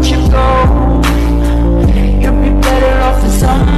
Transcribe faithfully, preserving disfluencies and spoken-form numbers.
you go. You'd be better off in some